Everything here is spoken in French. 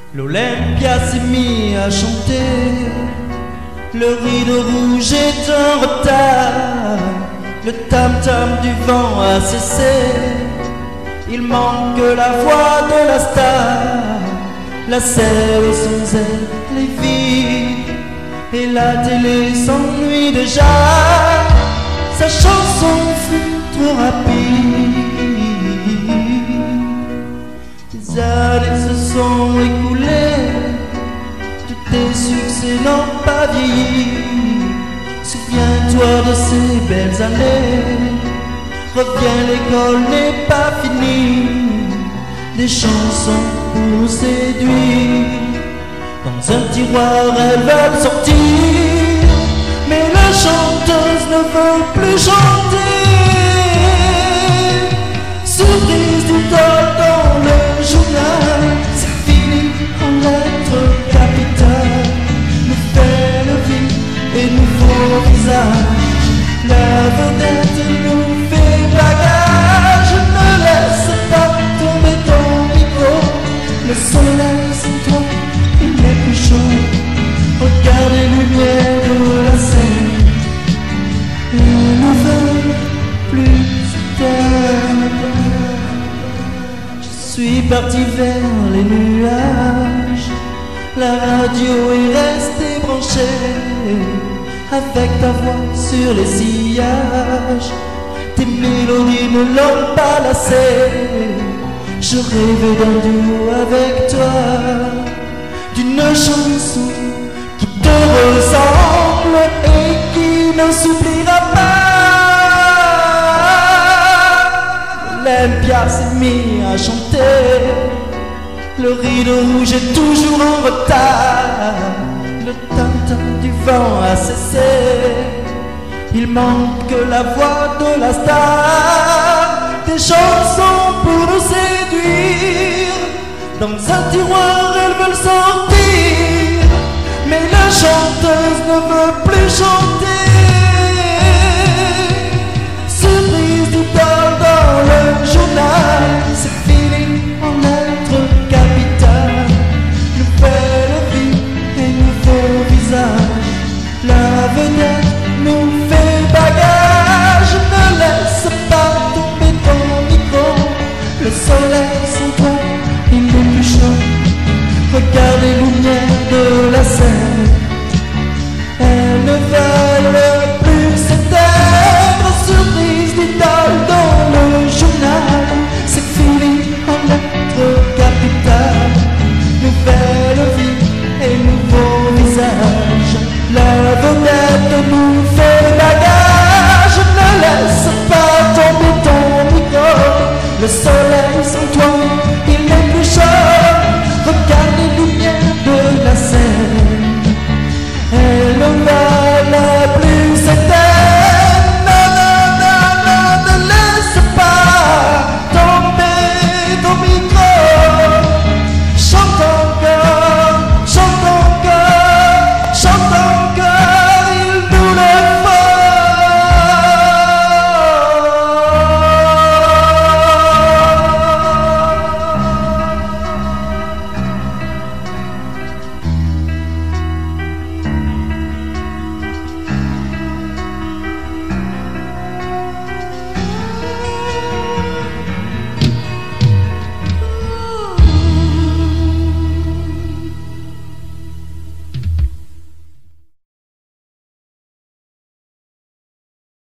L'Olympia s'est mis à chanter, le rideau rouge est en retard, le tam-tam du vent a cessé, il manque que la voix de la star, la scène sans elle est vide, et la télé s'ennuie déjà, sa chanson fut trop rapide. Les années se sont écoulées, tous tes succès n'ont pas vieilli. Souviens-toi de ces belles années, reviens, l'école n'est pas finie. Des chansons pour séduire, dans un tiroir elles veulent sortir, mais la chanteuse ne veut plus chanter. Surprise du temps dans le journal, c'est fini en lettres capitales. Nouvelle vie et nouveau visage, la vedette nous fait bagage. Ne laisse pas tomber ton micro, le soleil c'est toi, il n'est plus chaud. Regarde les lumières de la scène, il ne veut plus se taire. Je suis parti vers les nuages, la radio est restée branchée, avec ta voix sur les sillages. Tes mélodies ne l'ont pas lassé, je rêvais d'un duo avec toi, d'une chanson qui te ressemble et qui ne s'oubliera pas. L'Olympia s'est mis à chanter, le rideau rouge est toujours en retard, le tam-tam du vent a cessé, il manque que la voix de la star. Des chansons pour nous séduire, dans un tiroir elles veulent sortir, mais la chanteuse ne veut plus chanter. Surprise du temps dans le journal, c'est fini en lettres capitales. Nouvelle vie et nouveau visage, la vedette nous fait bagage. Ne laisse pas tomber ton micro, le soleil sans toi il n'est plus chaud. Regarde les lumières